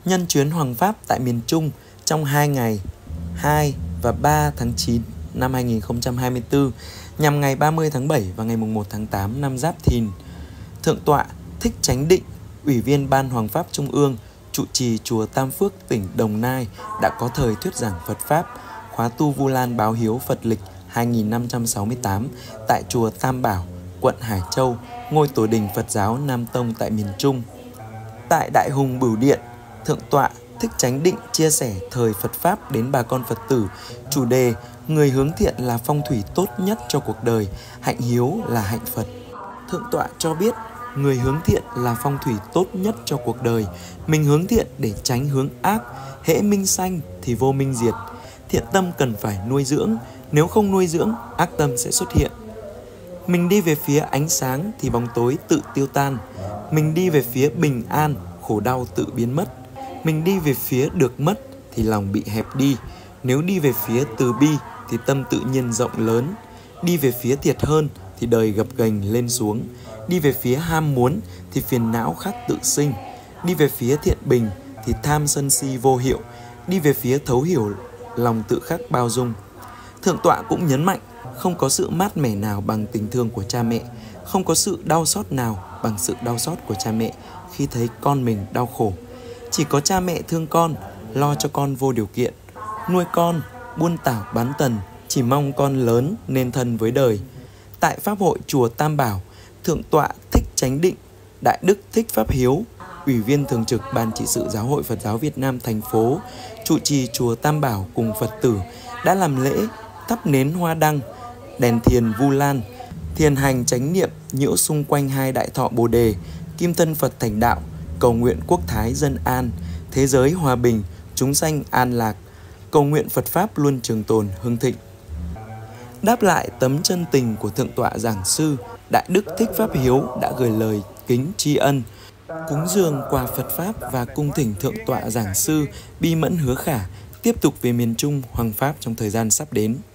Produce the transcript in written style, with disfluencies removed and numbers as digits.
Nhân chuyến Hoằng Pháp tại miền Trung trong 2 ngày 2 và 3 tháng 9 năm 2024 nhằm ngày 30 tháng 7 và ngày 1 tháng 8 năm Giáp Thìn, Thượng tọa Thích Chánh Định, Ủy viên Ban Hoằng Pháp Trung ương, trụ trì chùa Tam Phước, tỉnh Đồng Nai đã có thời thuyết giảng Phật Pháp khóa tu Vu Lan báo hiếu Phật lịch 2568 tại chùa Tam Bảo, quận Hải Châu, ngôi tổ đình Phật giáo Nam Tông tại miền Trung. Tại Đại Hùng Bửu Điện, Thượng tọa Thích Chánh Định chia sẻ thời Phật Pháp đến bà con Phật tử, chủ đề người hướng thiện là phong thủy tốt nhất cho cuộc đời, hạnh hiếu là hạnh Phật. Thượng tọa cho biết, người hướng thiện là phong thủy tốt nhất cho cuộc đời. Mình hướng thiện để tránh hướng ác, hễ minh sanh thì vô minh diệt. Thiện tâm cần phải nuôi dưỡng, nếu không nuôi dưỡng, ác tâm sẽ xuất hiện. Mình đi về phía ánh sáng thì bóng tối tự tiêu tan. Mình đi về phía bình an, khổ đau tự biến mất. Mình đi về phía được mất thì lòng bị hẹp đi. Nếu đi về phía từ bi thì tâm tự nhiên rộng lớn. Đi về phía thiệt hơn thì đời gập ghềnh lên xuống. Đi về phía ham muốn thì phiền não khắc tự sinh. Đi về phía thiện bình thì tham sân si vô hiệu. Đi về phía thấu hiểu, lòng tự khắc bao dung. Thượng tọa cũng nhấn mạnh, không có sự mát mẻ nào bằng tình thương của cha mẹ, không có sự đau xót nào bằng sự đau xót của cha mẹ khi thấy con mình đau khổ. Chỉ có cha mẹ thương con, lo cho con vô điều kiện, nuôi con, buôn tảo bán tần, chỉ mong con lớn nên thân với đời. Tại Pháp hội chùa Tam Bảo, Thượng tọa Thích Chánh Định, Đại đức Thích Pháp Hiếu, Ủy viên thường trực Ban trị sự Giáo hội Phật giáo Việt Nam thành phố, trụ trì chùa Tam Bảo cùng Phật tử đã làm lễ thắp nến hoa đăng, đèn thiền Vu Lan, thiền hành chánh niệm nhiễu xung quanh hai đại thọ Bồ đề, kim thân Phật thành đạo, cầu nguyện quốc thái dân an, thế giới hòa bình, chúng sanh an lạc, cầu nguyện Phật Pháp luôn trường tồn hưng thịnh. Đáp lại tấm chân tình của Thượng tọa giảng sư, Đại đức Thích Pháp Hiếu đã gửi lời kính tri ân, cúng dường quà Phật Pháp và cung thỉnh Thượng tọa giảng sư Bi Mẫn Hứa Khả tiếp tục về miền Trung Hoằng Pháp trong thời gian sắp đến.